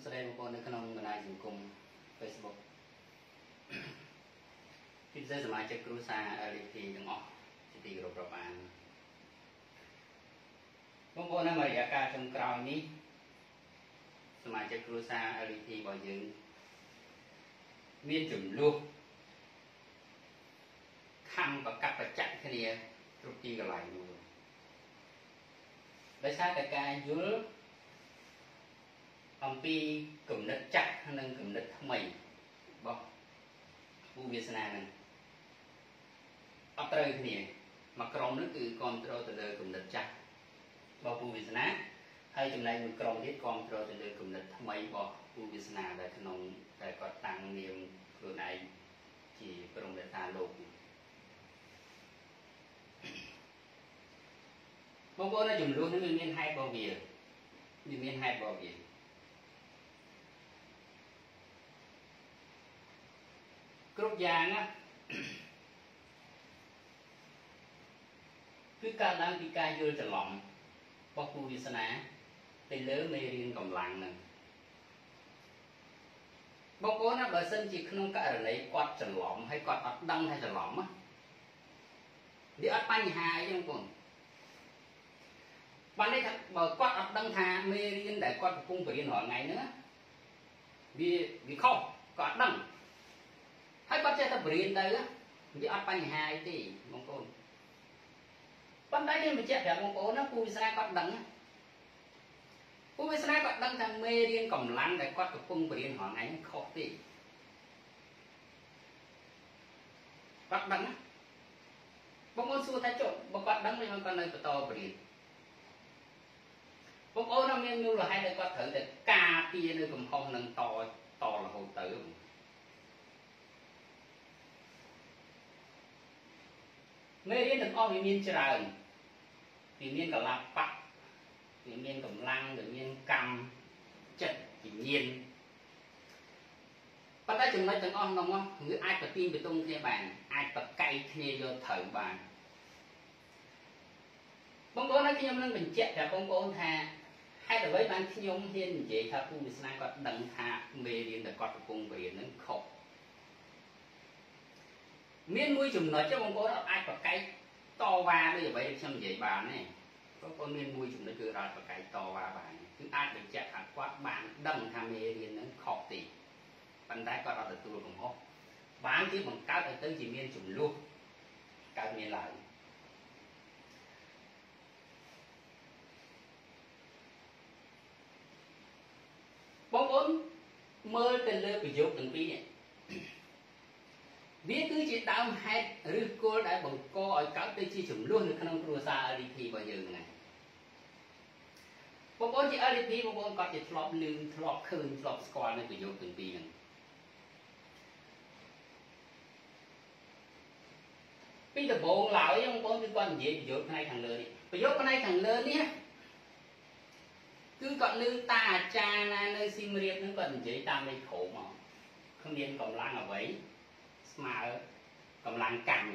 ស្ដីបងប្អូននៅក្នុងបណ្ដាញសង្គម Facebook ពីពិសេសសមាជិកគ្រួសារ LDP ទាំងអស់ជាទីគោរពរាប់អានបងប្អូននៅរយៈកាលចុងក្រោយនេះសមាជិកគ្រួសារ LDP របស់យើងមានចំនួនខំប្រកាសប្រចាក់គ្នាគ្រប់ទីកន្លែងមួយដោយសារតែការយល់អំពីគំនិតចាស់និងគំនិតថ្មីរបស់ពូវាសនានឹងអត់ត្រូវគ្នាមួយក្រុមនោះគឺគ្រប់គ្រងទៅលើគំនិតចាស់របស់ពូវាសនាហើយចំណែកមួយក្រុមទៀតគ្រប់គ្រងទៅលើគំនិតថ្មីរបស់ពូវាសនាដែលក្នុងតែគាត់តាំងនាមខ្លួនឯងជាក្រុមមេតាលោកបងប្អូននៅចំនួននេះមានហេតុរបស់វាមានហេតុរបស់វាគ្រប់យ៉ាងណាគឺកើតឡើងពីការយល់ច្រឡំរបស់គូវាសនាទៅលើមេរៀនកម្លាំងហ្នឹងបងប្អូនណាបើសិនជាក្នុងករណីគាត់ច្រឡំហើយគាត់អត់ដឹងថាច្រឡំណាវាអត់បញ្ហាអីទេបងប្អូនបាននេះថាបើគាត់អត់ដឹងថាមេរៀនដែលគាត់កំពុងបរៀនរាល់ថ្ងៃហ្នឹងវាខុសគាត់អត់ដឹងហើយគាត់ចេះតែបរៀនទៅវាអត់បញ្ហាអីទេបងប្អូនប៉ុន្តែខ្ញុំបញ្ជាក់ប្រាប់បងប្អូនណាពូវាសនាគាត់ដឹងពូវាសនាគាត់ដឹងថាមេរៀនកម្លាំងដែលគាត់កំពុងបរៀនរាល់ថ្ងៃហ្នឹងខុសទេគាត់ដឹងណាបងប្អូនសួរថាចុះបើគាត់ដឹងមិនគាត់នៅបន្តបរៀនបងប្អូនមានមូលហេតុដែលគាត់ត្រូវតែការពារនៅកំហុសនឹងតរហូតទៅមេរៀនទាំងអស់វាមានច្រើនវាមានកលបៈវាមានកម្លាំងវាមានកម្មចិត្តវិញ្ញាណប៉ុន្តែចំណុចទាំងអស់នោះវាអាចប្រទីងបតុងគ្នាបានអាចប្រកែកគ្នាយកត្រូវបានបងប្អូនហើយខ្ញុំនឹងបញ្ជាក់ប្រាប់បងប្អូនថាហេតុអ្វីបានខ្ញុំហ៊ាននិយាយថាពូវាសនាគាត់ដឹងថាមេរៀនដែលគាត់កំពុងបរៀននឹងខុសមានមួយចំណុចទេបងប្អូនអាចប្រកែកតវ៉ាដូចអ្វីដែលខ្ញុំនិយាយបានទេបងប្អូនមានមួយចំណុចគឺអាចប្រកែកតវ៉ាបានគឺអាចបញ្ជាក់ថាគាត់បានដឹងថាមេរៀននឹងខុសទេប៉ុន្តែគាត់អត់ទទួលកំហុសបានជាបង្កើតឲ្យទៅជាមានចំនួនកើតមានឡើងបងប្អូនមើលទៅលើប្រយោគទាំងពីរនេះវាគឺជាដើមហេតុឬគល់ដែលបង្កឲ្យកើតទៅជាចំនួននៅក្នុងគ្រួសារ LDP របស់យើងហ្នឹងបងប្អូនជា LDP បងប្អូនគាត់ជាធ្លាប់ឮធ្លាប់ឃើញធ្លាប់ស្គាល់នៅប្រយោគទាំងពីរហ្នឹងពីដំបូងឡើយបងប្អូនគឺគាត់និយាយប្រយោគផ្នែកខាងលើនេះប្រយោគផ្នែកខាងលើនេះគឺគាត់ឮតាអាចារ្យណានៅសៀមរាបហ្នឹងគាត់និយាយតាមលេខក្រុមមកគ្មានកម្លាំងអ្វីស្មើកម្លាំងកម្ម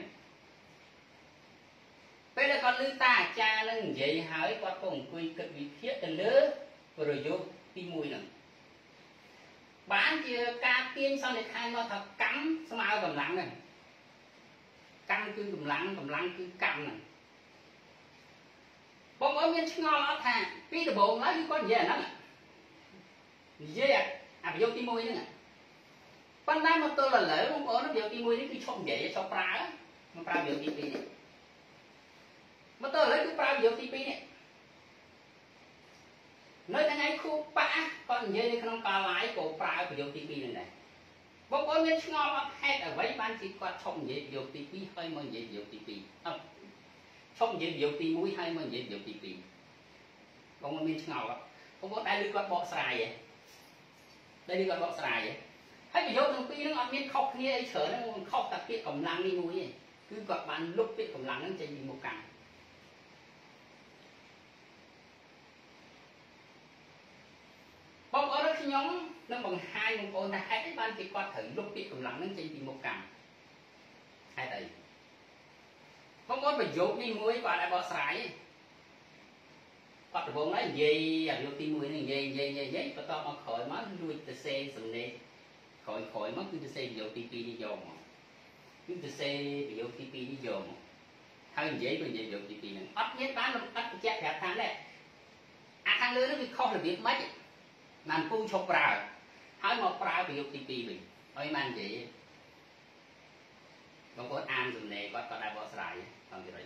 ពេលដែលគាត់ឮតាអាចារ្យនឹងនិយាយហើយគាត់ក៏អង្គុយគិតវិភាគទៅលើប្រយោគទី1ហ្នឹងបានជាការទាញសន្និដ្ឋានមកថាកម្មស្មើកម្លាំងហ្នឹងកម្មគឺកម្លាំងគឺកម្មហ្នឹងបងប្អូនមានឆ្ងល់អត់ថាពីដំបូងឡើយគឺគាត់និយាយអាហ្នឹងនិយាយអាប្រយោគទី1ហ្នឹងប៉ុន្តែមកទល់ឥឡូវបងប្អូនប្រយោគទី1នេះគឺឈប់និយាយឈប់ប្រើមកប្រើប្រយោគទី2នេះមកទល់ឥឡូវគឺប្រើប្រយោគទី2នេះនៅថ្ងៃខួបប៉ាគាត់និយាយនៅក្នុងកាឡាយក៏ប្រើប្រយោគទី2ហ្នឹងដែរបងប្អូនមានឆ្ងល់អត់ហេតុអ្វីបានជាគាត់ឈប់និយាយប្រយោគទី2ហើយមកនិយាយប្រយោគទី2ឈប់និយាយប្រយោគទី1ហើយមកនិយាយប្រយោគទី2បងប្អូនមានឆ្ងល់អត់បងប្អូនដែលឮគាត់បកស្រាយទេដែលឮគាត់បកស្រាយទេហើយប្រយោគទាំងពីរហ្នឹងអត់មានខុសគ្នាអីច្រើនហ្នឹងខុសតែពាក្យកម្លាំងនេះមួយទេគឺគាត់បានលុបពាក្យកម្លាំងហ្នឹងចេញពីមុខកម្មបងប្អូនខ្ញុំនឹងបង្ហាញបងប្អូនថាហេតុអីបានជាគាត់ត្រូវលុបពាក្យកម្លាំងហ្នឹងចេញពីមុខកម្មហេតុអីបងប្អូនប្រយោគនេះមួយគាត់អាចបកស្រាយទេគាត់ដំបងហ្នឹងនិយាយអាយុទី1ហ្នឹងនិយាយបន្ទាប់មកក្រោយមករួចទៅសេសំណេរក្រោយមកគឺទៅសេប្រយោគទី2នេះយកមកគឺទៅសេប្រយោគទី2នេះយកមកហើយនិយាយក៏និយាយប្រយោគទី2ហ្នឹងអត់មានបានអត់បញ្ជាក់ប្រាប់ថាដែរអាខាងលើហ្នឹងវាខុសរបៀបម៉េចបានពូឈប់ប្រើហើយមកប្រើប្រយោគទី2វិញហើយបាននិយាយបងប្អូនអានសំណេរគាត់ក៏ដែរបកស្រាយតាមទីរយ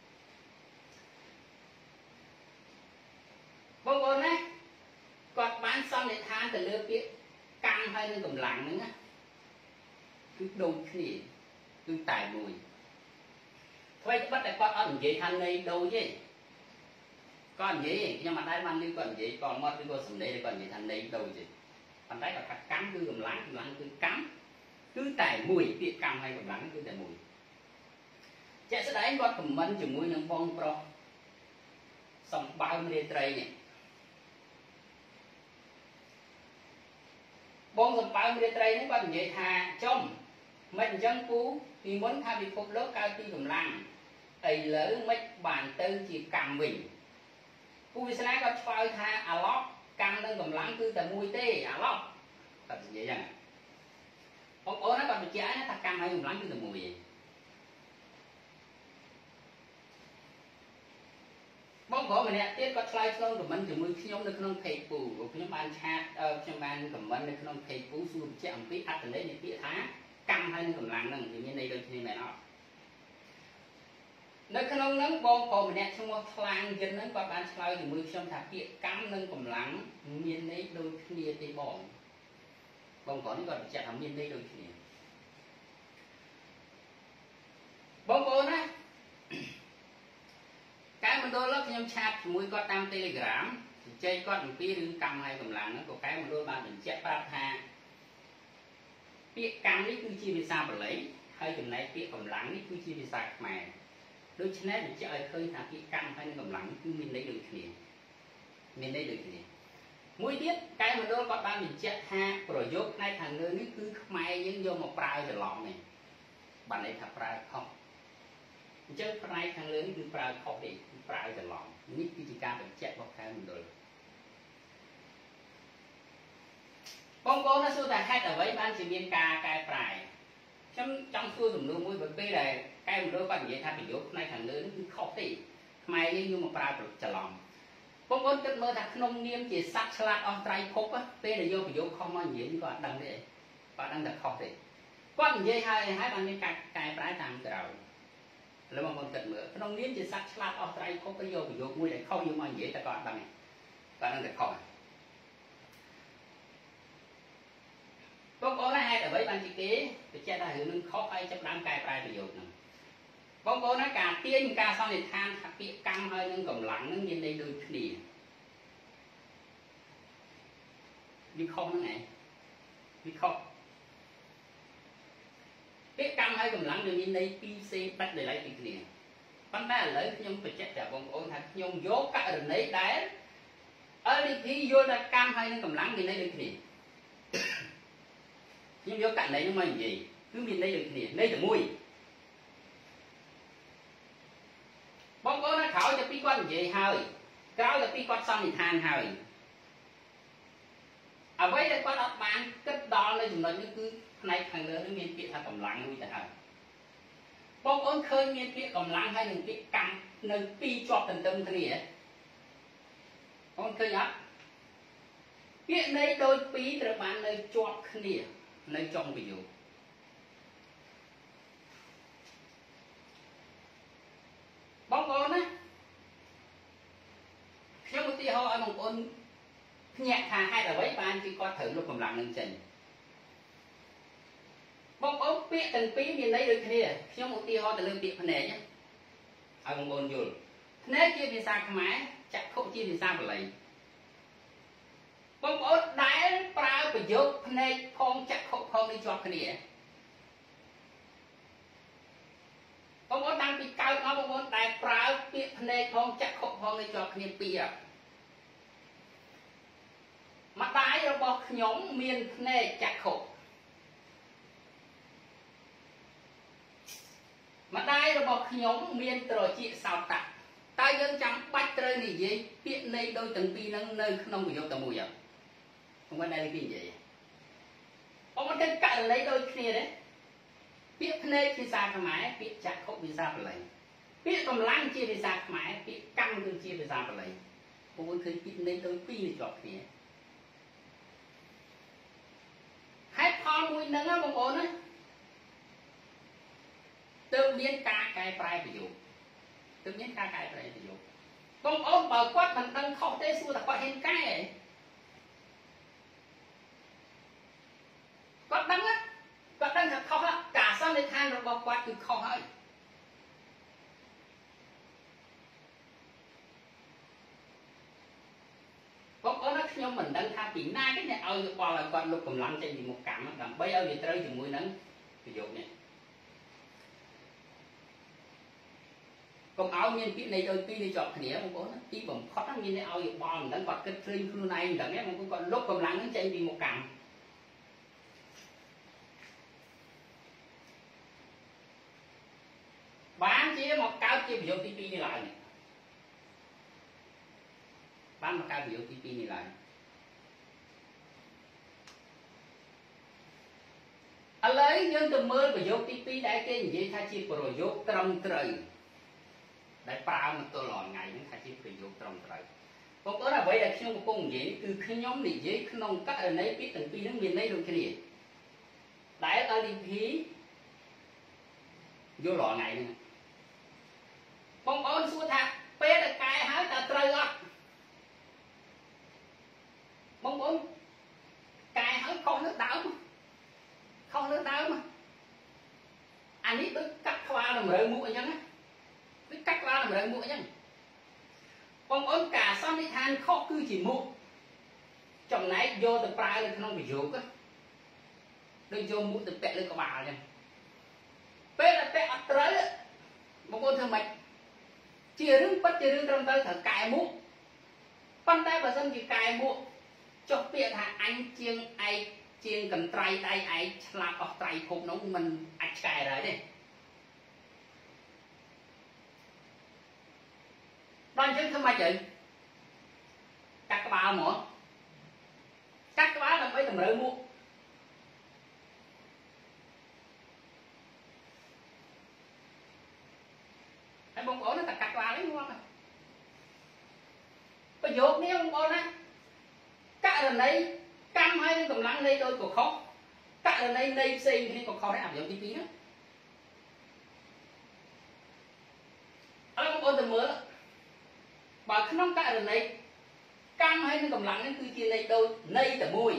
បងប្អូនណាគាត់បានសន្និដ្ឋានទៅលើពាក្យកម្មហើយនឹងកម្លាំងហ្នឹងណាគឺដូចគ្នាគឺតែមួយអ្វីត្បិតតែគាត់អត់និយាយថានៃដូចទេគាត់និយាយខ្ញុំអត់ដែលបានឮគាត់និយាយក៏មកឬក៏សំឡេងគាត់និយាយថានៃដូចទេប៉ុន្តែគាត់ថាកម្មគឺកម្លាំងគឺកម្មគឺតែមួយពាក្យកម្មហើយកម្លាំងគឺតែមួយជាក់ស្ដែងគាត់ខមមិនជាមួយនឹងបងប្រុសសំបើមរាត្រីនេះបងសំបើមរាត្រីនេះគាត់និយាយថាចំមិនអញ្ចឹងពូពីមុនថាពិភពលោកកើតពីកម្លាំងឥឡូវមិនបានទៅជាកម្មវិញពូវិស្នាគាត់ឆ្លើយថាអាឡប់កម្មនិងកម្លាំងគឺតែមួយទេអាឡប់គាត់និយាយចឹងបងប្អូនគាត់បញ្ជាក់ថាកម្មហើយកម្លាំងគឺតែមួយទេបងប្អូនម្នាក់ទៀតគាត់ឆ្លើយឆ្លងខមមិនជាមួយខ្ញុំនៅក្នុង page ពូខ្ញុំបានឆាតខ្ញុំបានខមមិននៅក្នុង page ពូសួរបញ្ជាក់អំពីអត្ថន័យនៃពាក្យថាកម្មហើយនឹងកម្លាំងហ្នឹងវាមានន័យដូចគ្នាមែនអត់នៅក្នុងហ្នឹងបងប្អូនម្នាក់ឈ្មោះថ្លាងយិនហ្នឹងគាត់បានឆ្លើយជាមួយខ្ញុំថាពាក្យកម្មនិងកម្លាំងមានន័យដូចគ្នាទេបងប្អូននេះគាត់បញ្ជាក់ថាមានន័យដូចគ្នាបងប្អូនណាកែមណ្ឌលខ្ញុំឆាតជាមួយគាត់តាម Telegram ជជែកគាត់អំពីរឿងកម្មហើយកម្លាំងហ្នឹងក៏កែមណ្ឌលបានបញ្ជាក់ប្រាប់ថាពាក្យកម្មនេះគឺជាភាសាបាលីហើយចំណែកពាក្យកម្លាំងនេះគឺជាភាសាខ្មែរដូច្នេះបញ្ជាក់ឲ្យឃើញថាពាក្យកម្មហើយនិងកម្លាំងគឺមានន័យដូចគ្នាមួយទៀតកែមណ្ឌលគាត់បានបញ្ជាក់ថាប្រយោគផ្នែកខាងលើនេះគឺខ្មែរយើងយកមកប្រើច្រឡំនេះបានន័យថាប្រើខុសអញ្ចឹងផ្នែកខាងលើនេះគឺប្រើខុសទេគឺប្រើច្រឡំនេះគឺជាការបញ្ជាក់របស់កែមណ្ឌលបងប្អូនណាសួរថាហេតុអ្វីបានជាមានការកែប្រែខ្ញុំចង់សួរសំណួរមួយបើពេលដែលកែមណ្ឌលគាត់និយាយថាប្រយោគផ្នែកខាងលើនេះគឺខុសទេខ្មែរយើងយកមកប្រើច្រឡំបងប្អូនគិតមើលថាក្នុងនាមជាសត្វឆ្លាតអស់ត្រៃភពពេលដែលយកប្រយោគខុសមកនិយាយក៏អត់ដឹងទេគាត់ដឹងតែខុសទេគាត់និយាយហើយបានមានការកែប្រែតាមក្រោយឥឡូវបងប្អូនគិតមើលក្នុងនាមជាសត្វឆ្លាតអស់ត្រៃភពទៅយកប្រយោគមួយដែលខុសយកមកនិយាយតែគាត់អត់ដឹងទេគាត់ដឹងតែខុសបងប្អូនណាហេតុអ្វីបានជាគេបញ្ជាក់ថារឿងនឹងខុសហើយចាប់ដើមកែប្រែប្រយោគហ្នឹងបងប្អូនណាការទាញការសន្និដ្ឋានថាពាក្យកម្មហើយនឹងកម្លាំងហ្នឹងមានន័យដូចគ្នាវាខុសហ្នឹងឯងវាខុសពាក្យកម្មហើយកម្លាំងវាមានន័យពីរផ្សេងដាច់ដោយឡែកពីគ្នាប៉ុន្តែឥឡូវខ្ញុំបញ្ជាក់ប្រាប់បងប្អូនថាខ្ញុំយកករណីដែល LDP យល់ថាកម្មហើយនឹងកម្លាំងមានន័យដូចគ្នាខ្ញុំយកករណីហ្នឹងមកនិយាយគឺមានន័យដូចគ្នាន័យតែមួយបងប្អូនណាក្រោយតែពីគាត់និយាយហើយក្រោយតែពីគាត់សន្និដ្ឋានហើយអ្វីដែលគាត់អត់បានគិតដល់នៅចំណុចនេះគឺផ្នែកខាងលើនេះមានពាក្យថាកម្លាំងមួយទៅហើយបងប្អូនឃើញមានពាក្យកម្លាំងហើយនឹងពាក្យកម្មនៅពីរជាប់ទន្ទឹមគ្នាបងឃើញអត់ពាក្យន័យដូចពីរត្រូវបាននៅជាប់គ្នានៅចុងប្រយោគបងប្អូនណាខ្ញុំឧទាហរណ៍ឲ្យបងប្អូនភ្ញាក់ថាហេតុអ្វីបានជាគាត់ត្រូវលុបកម្លាំងនឹងចេញបងប្អូនពាក្យទាំងពីរមានន័យដូចគ្នាខ្ញុំឧទាហរណ៍ទៅលើពាក្យភ្នែកឲ្យបងប្អូនយល់ភ្នែកជាភាសាខ្មែរចក្ខុជាភាសាបាលីបងប្អូនដែលប្រើប្រយោគភ្នែកផងចក្ខុផងនេះជាប់គ្នាបងប្អូនតាំងពីកើតមកបងប្អូនដែលប្រើពាក្យភ្នែកផងចក្ខុផងនេះជាប់គ្នាពីរម្ដាយរបស់ខ្ញុំមានភ្នែកចក្ខុម្ដាយរបស់ខ្ញុំមានត្រចៀកសោតៈតើយើងចាំបាច់ trời này dễ biết này đôi từng pi nâng nơi không bị vô tầm mùi không có đây cái gì ông có thể cắt lấy đôi kia đấy biết này thì sao mãi biết chặt khóc vì sao phải lấy biết cầm lăng chia vì sao mãi biết căng đôi chia vì sao phải lấy ông có thể biết này đôi pi này chọt kia hai con mùi nâng á bông ổn á tự nhiên cả cái prai ví dụ tự nhiên cả cái prai ví dụ bông ổn bảo quát mình đang khó tế xua là quát hình cái ấy quát đắng á quát đắng thật khó á cả sao lấy than rồi bảo quát từ khó hơi bông ổn á nhưng mình đang tha bị nai cái này ao được qua là quát lục cầm lăng trên gì một cảm á bây giờ thì tới thì mũi nắng ví dụ này còn áo miên cái này đôi pi này chọn khía không có tí bẩm khó lắm miên này áo dụng bom đang còn cái phimខ្លួនnày đằng ấy không có còn lúc cầm lắng nó chạy bị một cằm bán chỉ một cao chia ví dụ tí này lại này bán một cao ví dụ tí này lại ở lấy nhưng từ mưa ví dụ tí đại cái gì thay chia rồi dụ trong trời đại bao mà tôi lòi ngày những thay chiếc dùng trong trời còn có là vậy là khi một công nghệ từ khi nhóm này dễ không các ở đấy biết từng pi nước miền đấy được cái gì đại ta đi phí vô lò ngày nữa bông ôn xua thạc bé là cài hái ta trời lắm bông ôn cài hái không nước đảo mà không nước đảo mà anh ấy cứ cắt qua là mở mũi nhá cái cách qua là đợi mũi nhá bông ôn cả xong đi than khó cứ chỉ mũi trong này vô từ prai lên không bị dốt á đừng vô mũi từ pẹ lên có bà nha pẹ là pẹ ập tới á bông ôn thường mạch chia rương bắt chia rương trong tay thở cài mũi con tay bà dân thì cài mũi cho pẹ thà anh chiêng cầm trai tay ai là có trai khúc nó mình ạch cài rồi đây đoan chứng không ai chị cắt cái bao nữa cắt cái bao là mấy thằng rơi mua cái bông ổ nó ta cắt bao lấy ngon rồi bây giờ nếu bông ổ nó cắt lần đấy cam hay cầm lăng đây tôi còn khó cắt lần đây đây xây thì còn khó để áp dụng chi phí nữa ở bông ổ từ mưa bà không cả lần này cam hay nó cầm lặng nên cứ chia này đâu này tờ mùi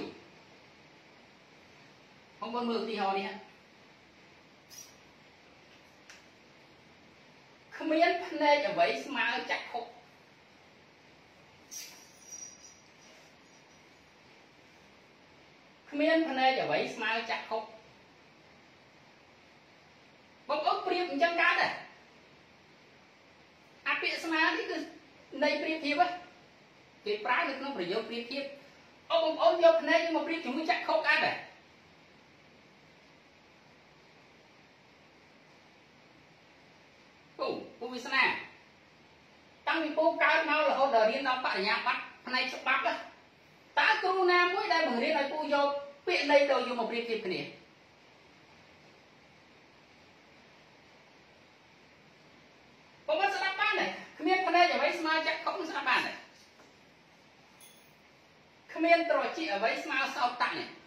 không có mưa thì họ đi ha không biết này ở vậy mà chặt khúc không biết này ở vậy mà chặt khúc bốc ốc priệp chân cá này áp biệt mà thì cứ này priệp thiệp á cái trái được nó phải vô priệp thiệp ông ôn vô này nhưng mà priệp chúng mới chắc khóc ăn này cô biết sao tăng vì cô cao mau là hồi đời điên đâu phải nhà bắt này sắp bắt á ta cô nam mỗi đây bằng riêng này cô vô viện đây đâu vô một priệp thiệp cái này cô bắt sao bắt này không biết này ở đây mà chắc không sao bắt này không biết rồi chị ở đây mà sao tặng này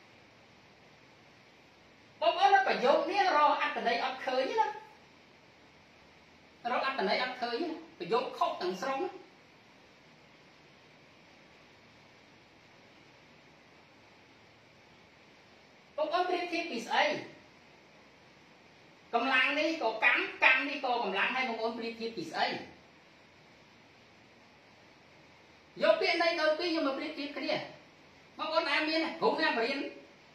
bông ớt nó phải dốt nè rồi ăn từ đây ăn khơi nhá rồi ăn từ đây ăn khơi nhá phải dốt khóc tầng sông bông ớt biết thiết bị ấy cầm lăng đi có cắm đi có cầm lăng hay bông ớt biết thiết bị ấy vô tiền đây đâu tuy nhưng mà biết thiết cái gì bông ớt ăn miên này cũng ra miên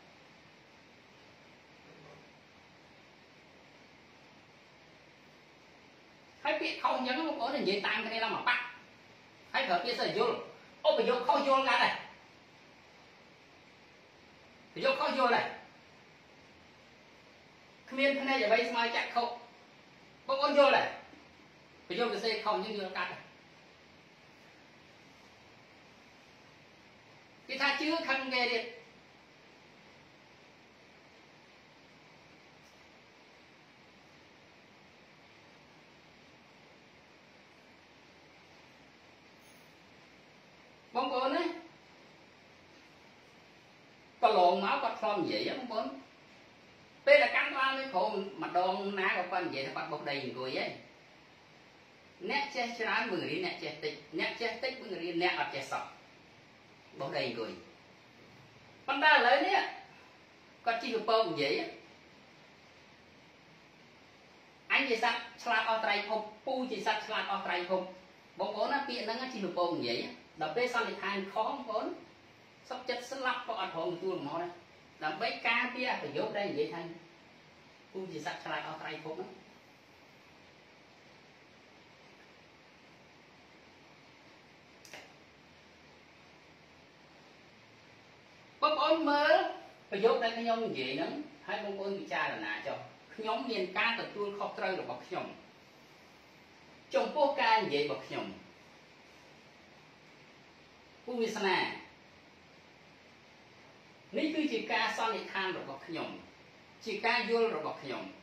hay biết không nhớ nó có gì tăng cái này là mà bắt hay thở kia sẽ vô ô phải vô không vô cả này phải vô không vô này miên cái này ở đây mà chắc không bông ớt vô này phải vô cái xe không nhưng vô cả này tha chưa khăn nghe đi bông bồn ấy có lộn máu có phong vậy á bông bồn đây là cắn qua mấy khổ mà đòn ná của con vậy nó bắt bọc đầy người ấy nét che chán mừng đi nét che tích mừng đi nét ở che sọc bọc đầy người con ta lấy nè con chỉ được bông vậy á anh chỉ sạch sạch ở trái không pu chỉ sạch sạch ở trái không bông bồn nó bị nó chỉ được bông vậy đập bê xong thì thành khó bông bồn sắp chất sắp lắp có ăn hồn tuôn nó đây làm bấy cá kia phải dốt đây vậy thành pu chỉ sạch sạch ở trái không bông bồn mơ phải dốt đây cái nhông vậy nữa hai bông bồn bị cha là nã cho nhóm miền cá từ tuôn khó trơi được bọc nhông trong phố ca vậy bọc nhôngผู้วิสนานี่คือจิการซ่อนในทางระบบขยมจิการยุลระบบขยม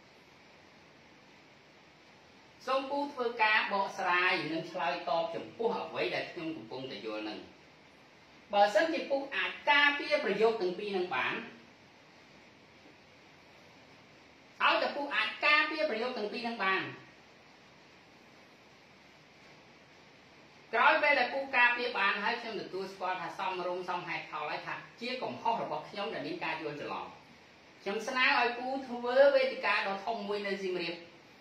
ทรงผู้ធ្វើការបកស្រាយនិងឆ្លើយតបចំពោះអ្វីដែលខ្ញុំកំពុងតែយល់នឹងបើសិនជាពុកអាចការពារប្រយោគទាំងពីរនឹងបានឲ្យតែពុកអាចការពារប្រយោគទាំងពីរនឹងបានក្រោយពេលដែលពូការពារបានហើយខ្ញុំទទួលស្គាល់ថាសមរម្យសមហេតុផលហើយថាជាកំហុសរបស់ខ្ញុំដែលមានការយល់ច្រឡំខ្ញុំស្នើឲ្យពូធ្វើវេទិកាដ៏ធំមួយនៅសៀមរាប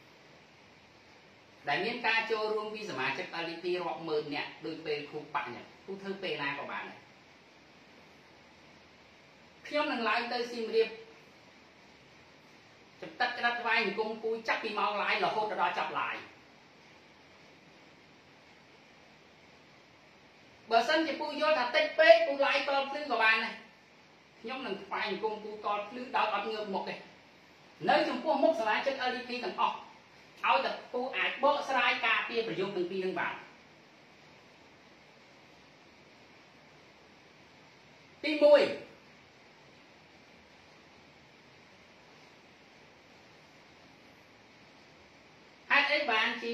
ដែលមានការចូលរួមពីសមាជិក LDP រាប់ម៉ឺននាក់ដោយពេលគ្រូបាក់នេះពូធ្វើពេលណាក៏បានដែរខ្ញុំនឹងឡើងទៅសៀមរាបចំទឹកក្រិតថ្វាយអង្គមពូចាប់ពីម៉ោងឡាយរហូតដល់ចាប់ឡាយបើសិនជាពូយល់ថាតិចពេកពូឡាយតភ្លឺក៏បានដែរខ្ញុំនឹងថ្វាយអង្គមពូតភ្លឺដោយអត់ងើបមុខទេនៅចំពោះមុខសមាជិក LDP ទាំងអស់ឲ្យតែពូអាចបកស្រាយការពារប្រយោគទាំងពីរនឹងបានទី1ហេតុអីបានជា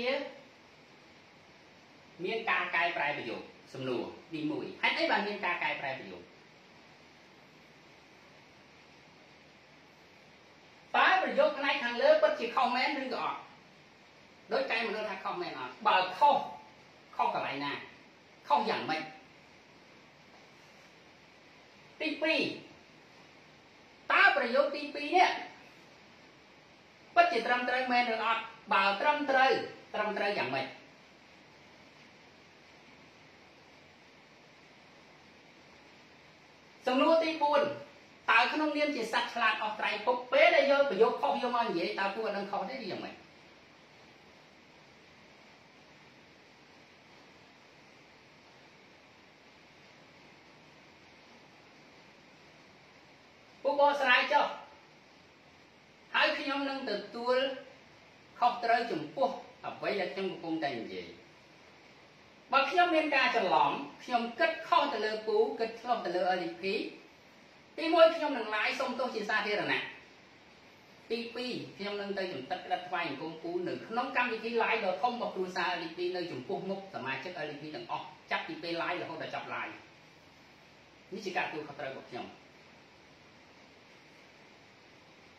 មានការកែប្រែប្រយោគសំណួរទី1ហេតុអីបានមានការកែប្រែប្រយោគតើប្រយោគផ្នែកខាងលើពិតជាខុសមែនឬក៏អត់ដូចកែមនុស្សថាខុសមែនអត់បើខុសកន្លែងណាខុសយ៉ាងម៉េចទី2តើប្រយោគទី2នេះពិតជាត្រឹមត្រូវមែនឬអត់បើត្រឹមត្រូវយ៉ាងម៉េចសំណួរទី4តើក្នុងនាមជាសត្វឆ្លាតអស់ត្រៃភពពេលដែលយកប្រយោគខុសយកមកនិយាយតើគួរនឹងខុសទេឬយ៉ាងម៉េចពូបកស្រាយចុះហើយខ្ញុំនឹងទទួលខុសត្រូវចំពោះអ្វីដែលខ្ញុំកំពុងតែនិយាយបើខ្ញុំមានការច្រឡំខ្ញុំគិតខុសទៅលើពូគិតខុសទៅលើ LDP ទី1ខ្ញុំនឹងឡាយសុំទោសជាសាធារណៈទី2ខ្ញុំនឹងទៅជំតិតក្តិតថ្វាយអង្គមពូនៅក្នុងកម្មវិធី live ដ៏ធំរបស់គ្រួសារ LDP នៅចំពោះមុខសមាជិក LDP ទាំងអស់ចាប់ពីពេល live រហូតដល់ចប់ live នេះជាការទទួលខុសត្រូវរបស់ខ្ញុំ